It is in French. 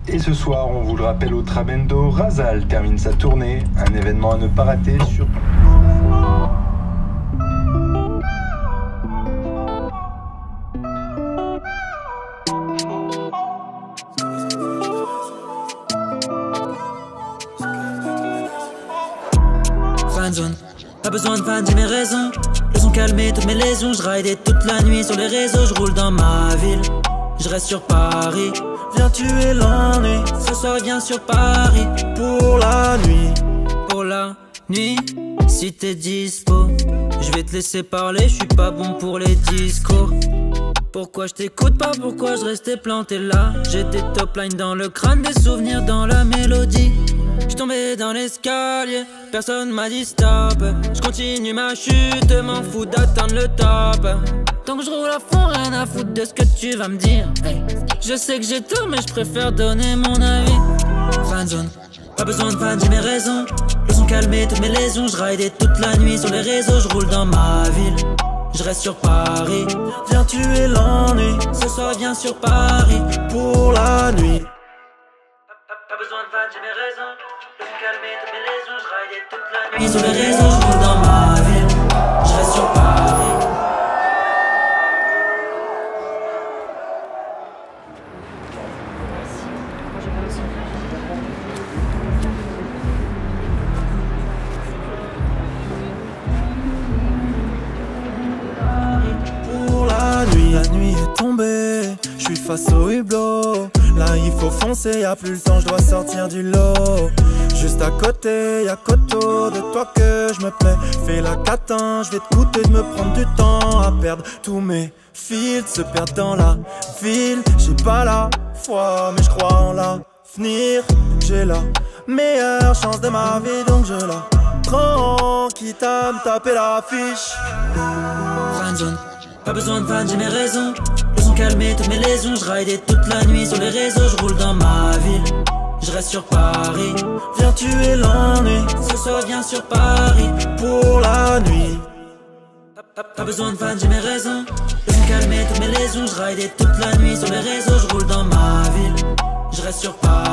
Et ce soir, on vous le rappelle au Trabendo, Razal termine sa tournée, un événement à ne pas rater sur... Fanzone, pas besoin de fan, j'ai mes raisons. Le son calmé, toutes mes lésions. Je ride toute la nuit sur les réseaux. Je roule dans ma ville, je reste sur Paris. Viens tuer l'ennui, ce soir viens sur Paris. Pour la nuit, pour la nuit. Si t'es dispo, je vais te laisser parler. Je suis pas bon pour les discours. Pourquoi je t'écoute pas, pourquoi je restais planté là. J'étais top line dans le crâne, des souvenirs dans la mélodie. Je tombais dans l'escalier, personne m'a dit stop. Je continue ma chute, m'en fous d'atteindre le top. Tant que je roule à fond, rien à foutre de ce que tu vas me dire. Hey. Je sais que j'ai tort, mais je préfère donner mon avis. Fanzone, pas besoin de fan, j'ai mes raisons. Le son calmé, toutes mes lésions. Je ride toute la nuit sur les réseaux. Je roule dans ma ville, je reste sur Paris. Viens tuer l'ennui, ce soir viens sur Paris. Pour la nuit. Pas besoin de fan, j'ai mes raisons. Le son calmé, toutes mes lésions. Je ride toute la nuit sur les réseaux. Je roule dans ma ville, je reste sur Paris. La nuit est tombée, je suis face au hublot. Là il faut foncer, y'a plus le temps, je dois sortir du lot. Juste à côté, y'a qu'autour de toi que je me plais. Fais la catin, je vais te coûter de me prendre du temps à perdre. Tous mes fils se perdent dans la ville. J'ai pas la foi, mais je crois en l'avenir. J'ai la meilleure chance de ma vie, donc je la prends. Quitte à me taper l'affiche. Fanzone, pas besoin de fan, j'ai mes raisons. Le son calmé, toutes mes lésions. Je ride toute la nuit sur les réseaux. Je roule dans ma ville, je reste sur Paris. Viens tuer l'ennui, ce soir viens sur Paris. Pour la nuit. Pas besoin de fan, j'ai mes raisons. Le son calmé, toutes mes lésions. Je ride toute la nuit sur les réseaux. Je roule dans ma ville, je reste sur Paris.